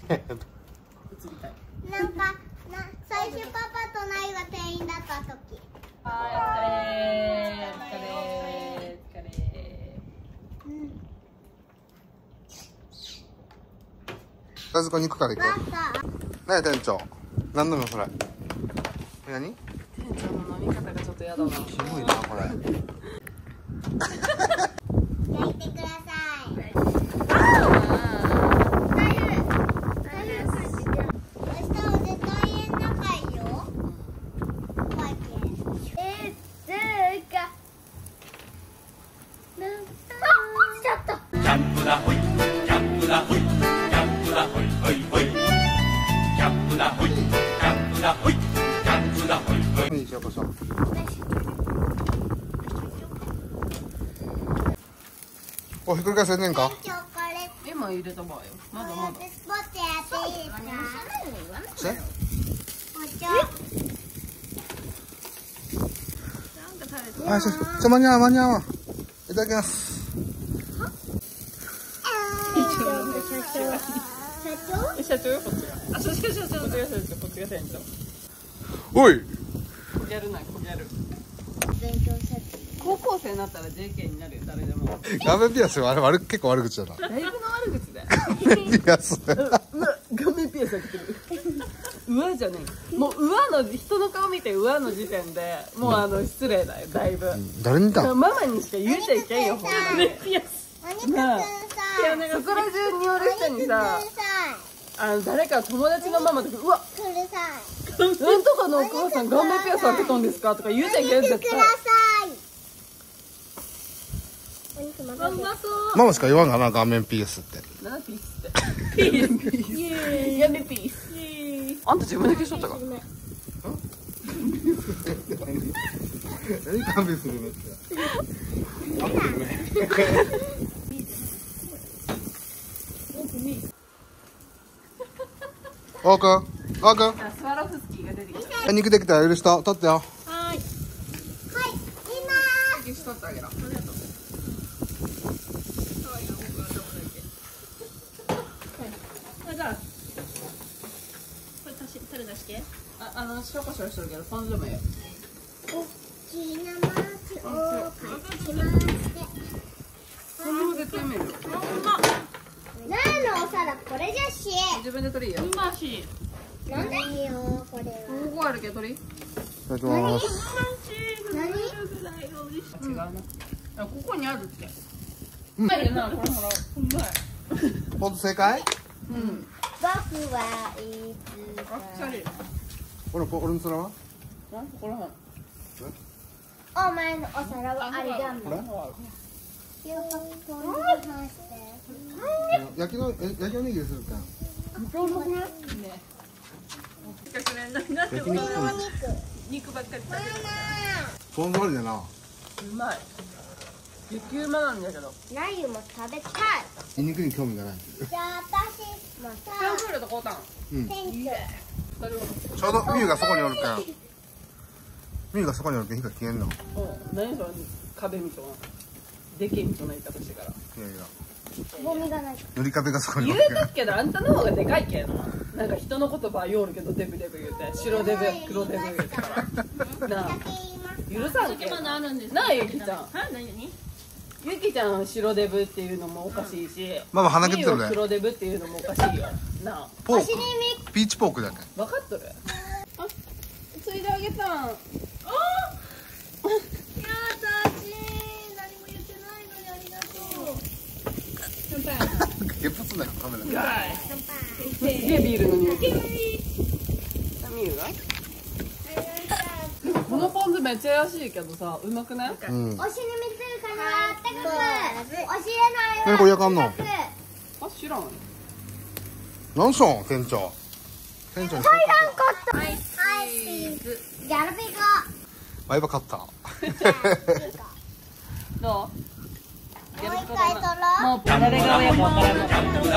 なんか最初パパとナイが店員だった時。 お疲れ。 あそこに行くから行こう。何や店長。何飲むそれ。何？ 店長の飲み方がちょっとやだな。 キモいなこれ。 焼いてください。 お、ひっくり返せんねんか。 今入れた場合よ。まだまだ。 スポットやっていいですか？ はい、間に合わん。いただきます。 社長よ、こっちが。あ、社長、こっちが店長。 おい。 こぎゃる。高校生になったら JK になるよ、誰でも。 ガメピアスは結構悪口だな。 だいぶの悪口だよ。 ガメピアス。 ガメピアスが来てる。うわじゃねえ。もううわの人の顔見てうわの時点でもう失礼だよ、だいぶ。 誰にだ。 ママにしか言うちゃいけんよ、ほんとに。ピアス。なあ。そこら中におる人にさ、誰か友達のママとか、うわ。なんとかのお母さん顔面ピアス開けたんですかとか言うちゃいけん絶対。 ママしか言わんがな、顔面ピースって。 何ピースって。ピース。やめピース。あんた自分で消しとったか。 何勘弁するのって。オーくん。 スワロフスキーが出てきた。 肉できたら許した。取ってよ。 はい、 消しとってあげろ。ありがとう。じゃあ、これタレ出して。塩コショウしとるけど、ポン酢でもいいよ。 大きなマーチを描きまして。 ポン酢も絶対うめえよ。 何のお皿これじゃし。 自分で取りいいよ。うまし。 なんでよこれは。 ここあるけど取り。 いただきます。 何？ 違うな。ここにあるって。うまいよな、これほら。うまい。 ポン酢正解？ うん。 僕はいつか。 俺の皿は？ ここらへん。 お前のお皿はあれだもん。 これ？焼きおにぎりするか。 肉ばっかり食べる。 ポン酢ありだな。 うまい。激うまなんだけど。 ナユも食べたい。 肉に興味がない。 じゃあ私もさ。店長。 ちょうどミュウがそこにおるか。ミュウがそこにおるけん火が消えんの。 何それ壁みたいな。でけえみたいな言い方してから。 いやいや。 ゴミがない。 塗り壁がそこに言おるうとくけど、あんたの方がでかいけん。なんか人の言葉よるけどデブデブ言うて、白デブ黒デブ言うてから。なあ。許さんけん。なあゆきちゃん。ゆきちゃん白デブっていうのもおかしいし。 ママ鼻毛出てるね。 黒デブっていうのもおかしいよ。なあ。 ポーク。ピーチポークだね。 分かっとる。あ、ついであげたん。あ。 ゲップすんなよカメラ。 すげえビールの匂い。ミユが？このポン酢めっちゃ安いけどさ、うまくない？ うん。 お尻見つるかな。あったかく。お尻の何これやかんの？ あ、知らん。 何しょん店長。店長に。 はい、チーズ。ギャルピコ。 ワイバカッター。 どう？ もう一回取ろう。 もう誰が親かわからない。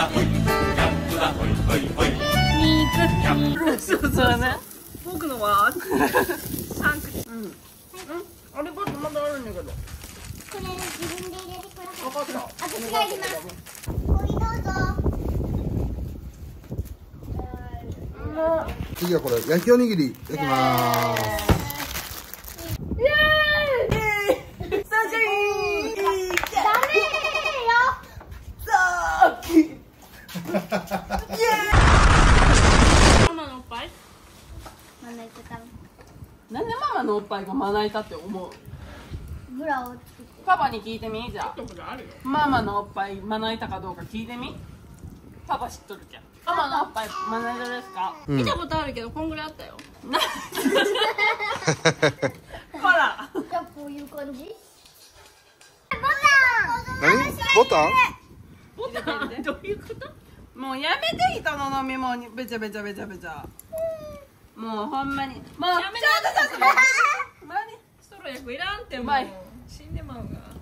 そうね。僕のは3口。うん。あれパッとまだあるんだけど。 これ自分で入れてください。 分かった。 私が入れます。これどうぞ。 次はこれ焼きおにぎり焼きまーす。 イエーイ。サンシャイン。ダメよ。さあき。イエーイ。 ママのおっぱい？ まな板たなんでママのおっぱいがまな板って思う？ ブラを作ってパパに聞いてみ。じゃあところあるよ。 ママのおっぱいまな板かどうか聞いてみ。パパ知っとるけん。ママのおっぱいまな板ですか？ うん見たことあるけどこんぐらいあったよ。 なほら。 じゃあこういう感じ何？ボタン？ ボタンどういうこと？ もうやめて、人の飲み物にべちゃべちゃべちゃべちゃ。もうほんまにもうちょっとちょっとストロー役いらんってもううまい死んでまうが。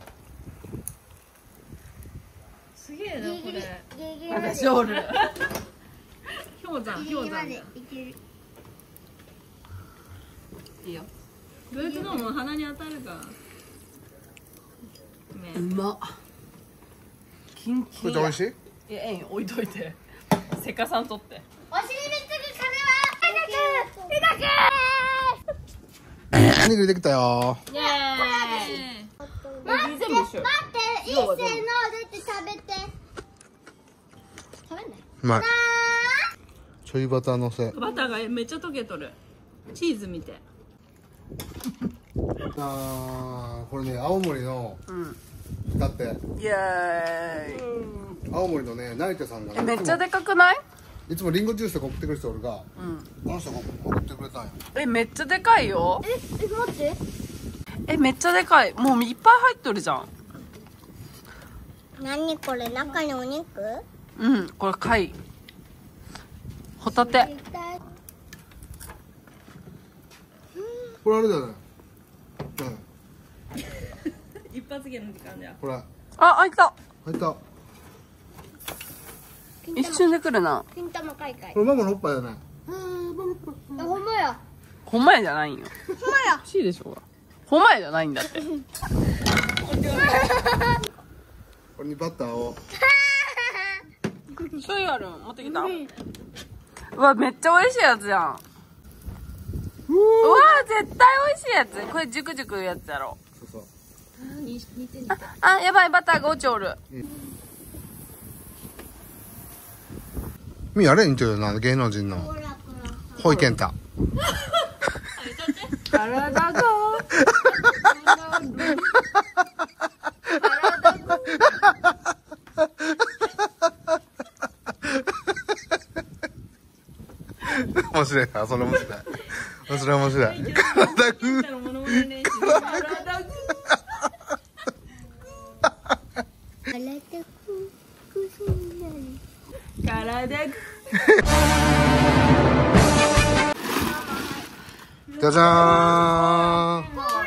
すげえなこれ。 ギリギリまだショール。 氷山ギリギリまで氷山だ。 いけるいいよ。 どうやって飲む？鼻に当たるか。 うまっ。キンキンや。 これ美味しい？ ええん置いといて。せかさんとって。 お尻につく金はおにぎりできたよ。 イエーイ。 待って全部一緒よ。 待っていいせーのでって食べて食べないうまい。ちょいバターのせ。 バターがめっちゃ溶けとる。チーズみて。 これね青森のうん。 だってイエーイ。 青森のね成田さんがねめっちゃでかくない？ いつもリンゴジュースとか送ってくる人おるが、 うん。 この人が送ってくれたんよ。 え、めっちゃでかいよ。 待ってえ、めっちゃでかい。もういっぱい入っとるじゃん。 何これ中にお肉うん、これ貝。ホタテ。 これあれだよね。 一発芸の時間だよ。 これあ、開いた。 入った。こ一瞬で来るな。 金玉カイカイれママのおっぱいだね。 あほんまやほんまやじゃないんよ。 ほんまや欲しいでしょうが。ほんまやじゃないんだって。 これにバターを。 醤油あるん持ってきた。うわ、めっちゃ美味しいやつやん。うわ、絶対美味しいやつ。これジュクジュクいうやつやろ。 そうそう。 あ、やばい、バターが落ちおる。 みあれ似てるな、芸能人のホイケンタ。 体が。 面白いな、それ面白い。それ面白い。体グー。 モノマネ練習。体じゃじゃーん。 ほら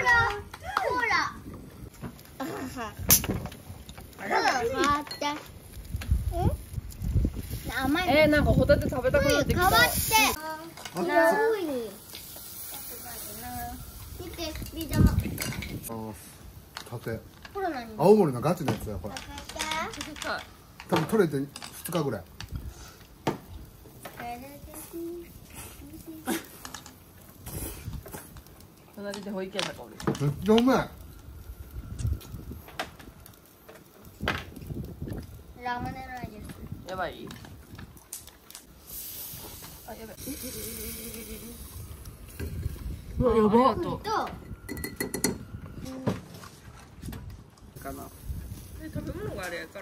待って甘いなんかホタテ食べたくなってきた。 変わってなうに見てビー玉縦。 コロナに青森のガチのやつだよ、これ。 はい。 多分取れて2日ぐらい。 隣で保育園だかおる。 めっちゃうまい。 ラムネの味ですやばい。あ、やばい。うわ、やば。 とかな。 食べ物があれやから。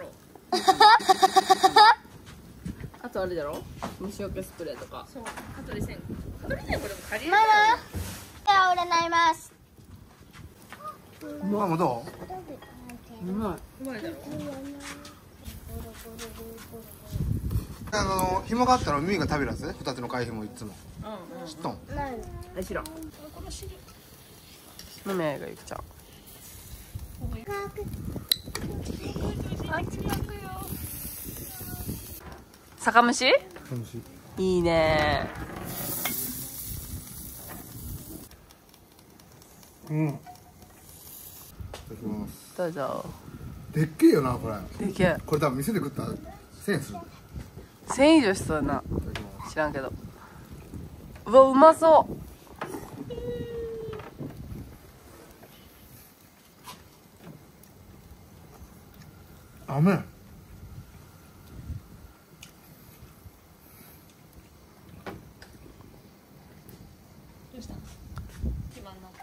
あとあれだろ。虫除けスプレーとか。 そう。蚊取り線香。蚊取り線これも借りれマたよね。 マ手を占いますママどうまうまいだろ。 う？紐があったら耳が食べるやつ？ホタテの貝紐いつも。 うんうん。 知っとん？ い。え、知らん。飲めやがゆきちゃん。酒蒸し？いいね。 うん。いただきます。 どうぞ。 でっけえよな、これ。 でけえ。 これ多分店で食ったら1000円する。 1000以上しそうやな。 いただきます。 知らんけど。 うわ、うまそう。 甘い。 どうした？決まんな。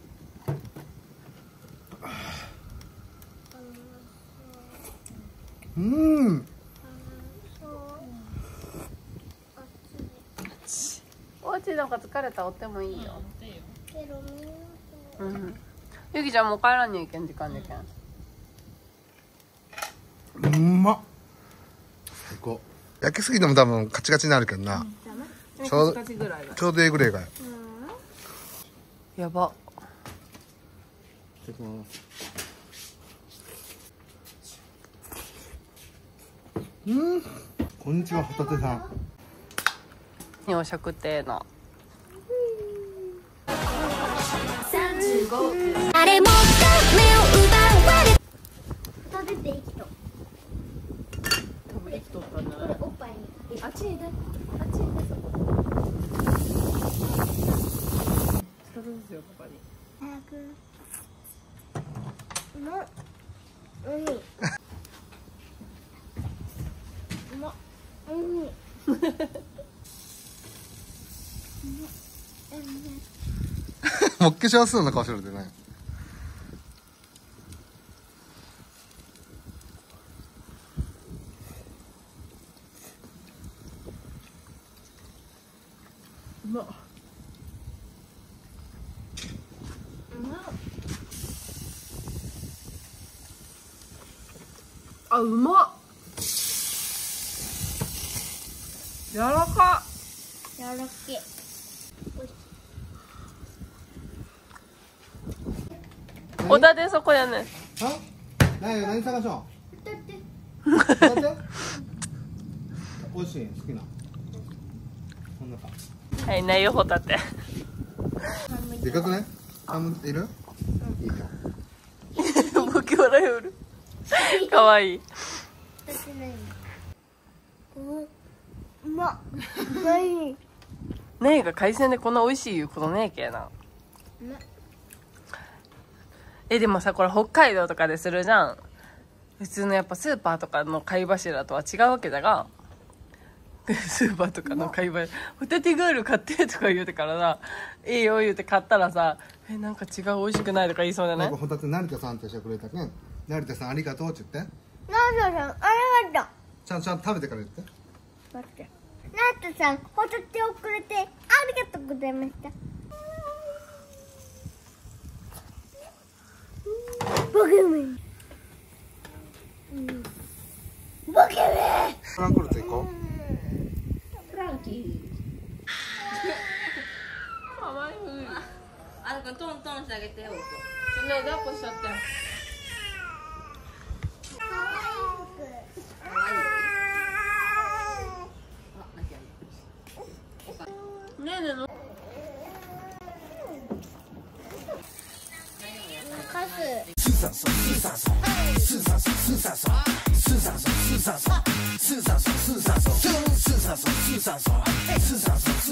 おうちなんか疲れたらおってもいいよ。 けどうん。ゆきちゃんもう帰らんにいけん時間でけん。 うまっ。最高。焼きすぎても多分カチカチになるけどな。ちょうどいいぐらいが。 やば。 いただきます。こんにちは、ホタテさん。 洋食亭の。 誰もが目を奪われ食べて生きと生きとったんじゃない？ これおっぱいにあっちに出、あっちに出そう。そうですよ、パパに。 早くうまっうまっもっけしはすんな顔してるでね。 うまっ。あ、うまっ。柔らか。 やらけホタテそこやね。 あ、何探しょだってう。ホタテ美味しい、好きな。こんなか。 はい、ないよ、ホタテ。 でかくね。半分いる。いいよ。 僕笑いおる。かわいい。 私ないうんうまっ何ねえが海鮮でこんな美味しいいうことねえけやな。でもさ、これ北海道とかでするじゃん。普通のやっぱスーパーとかの貝柱とは違うわけだが、スーパーとかの貝柱、ホタテガール買ってとか言うてからさ、いいよ言うて買ったらさ、なんか違う、美味しくないとか言いそうじゃない？ ホタテ成田さんってしてくれたけん。成田さんありがとうって言って。 ナトさんありがとちゃんと食べてから言って。 う待ってナトさんホタテをくれてありがとうございましたボケメンボケメンフランクフルト行こフランキー。 かわいい。 あの子トントンしてあげてよ。 ねえ、抱っこしちゃって。ねえねえの。 カスス